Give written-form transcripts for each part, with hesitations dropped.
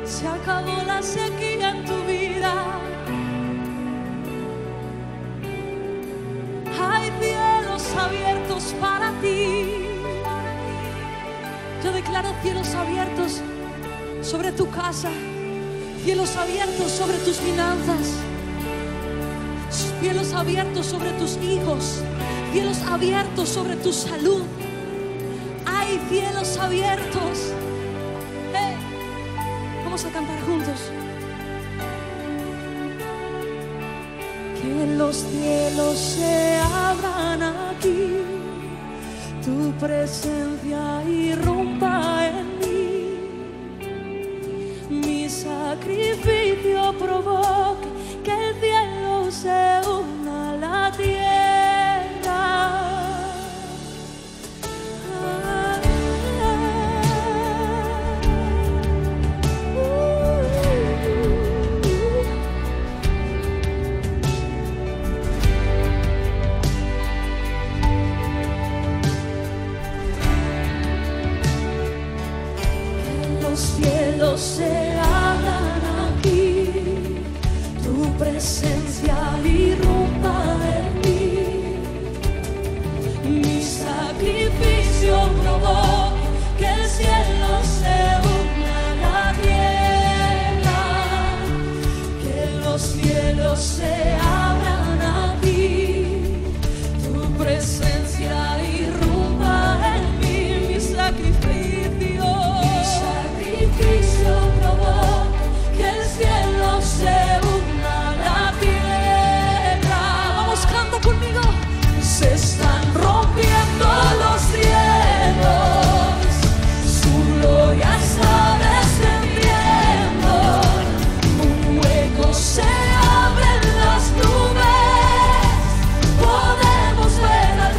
Se acabó la sequía en tu vida. Hay cielos abiertos para ti. Yo declaro cielos abiertos sobre tu casa, cielos abiertos sobre tus finanzas, cielos abiertos sobre tus hijos, cielos abiertos sobre tu salud. Hay cielos abiertos. Vamos a cantar juntos. Que los cielos se abran aquí, tu presencia irrumpa en mí, mi sacrificio provoque que el cielo se una a la tierra. Los cielos se abran aquí, tu presencia irrumpa en mí, mi sacrificio provoque que el cielo se una a la tierra. Que los cielos se abran aquí, tu presencia irrumpa en mí, mi sacrificio provoque que el cielo se una a la tierra. Vamos, canta conmigo. Se están rompiendo los cielos, su gloria está descendiendo, un hueco se abre en las nubes, podemos ver al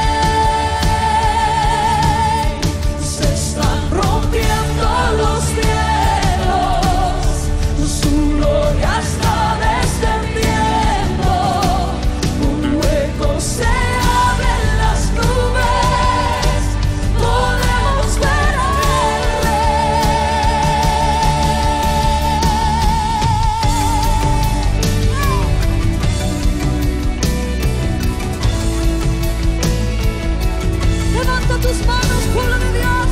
Rey. Se están rompiendo los cielos, su gloria está descendiendo, un hueco se abre en las nubes, podemos ver al Rey. Levanta tus manos, pueblo de Dios.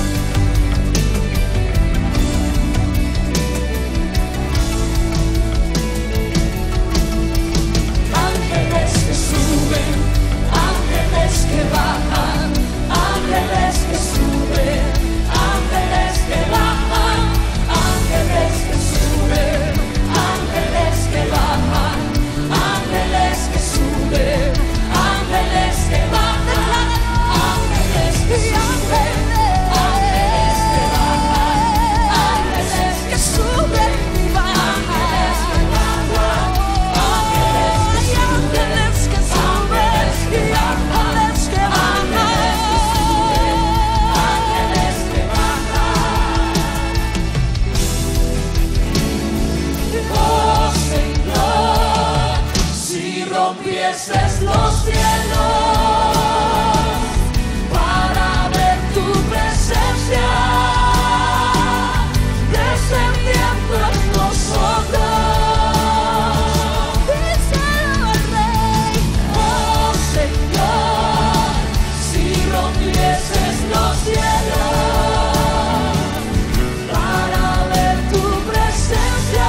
Ángeles que suben, ángeles que bajan, ángeles que suben, ángeles que bajan, ángeles que suben, ángeles que bajan, ángeles que suben, ángeles que bajan, ángeles que suben, ángeles que bajan, ángeles que suben y bajan, ángeles que bajan, ángeles que suben y ángeles que bajan, ángeles que bajan. Oh Señor, si rompieses los cielos para ver tu presencia descendiendo en nosotros, díselo al Rey. Oh Señor, si rompieses los cielos para ver tu presencia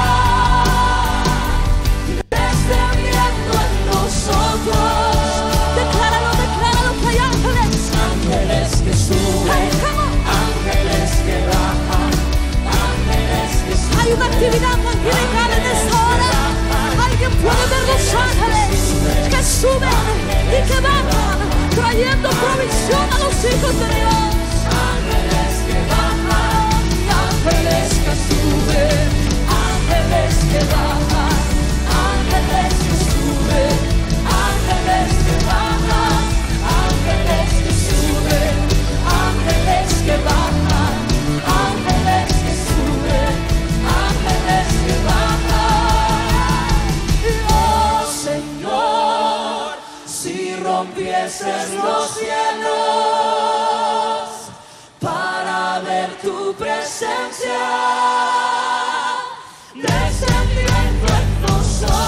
descendiendo en nosotros. Decláralo, decláralo, que hay ángeles. Ángeles que suben, ángeles que bajan, ángeles que suben. Hay una actividad angelical en esta hora. Alguien puede ver los ángeles que suben y que bajan, trayendo provisión a los hijos de Dios. Ángeles que bajan, ángeles que suben, ángeles que bajan, ángeles que suben, ángeles que bajan, ángeles que suben, ángeles que bajan, ángeles que suben, ángeles que bajan. Oh Señor, si rompieses los cielos para ver tu presencia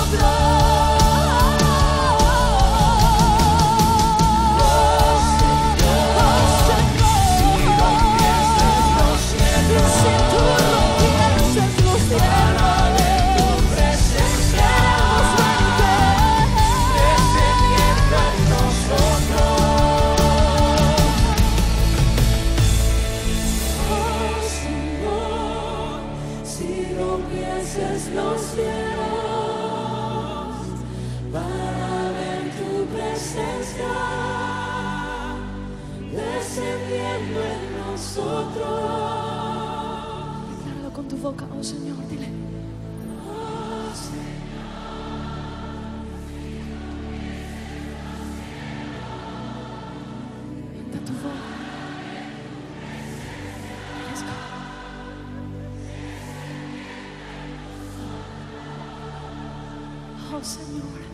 Los cielos para ver tu presencia descendiendo en nosotros. Decláralo con tu boca, oh Señor, dile. Oh Señor. Levanta tu voz. Yes, God. Oh Señor.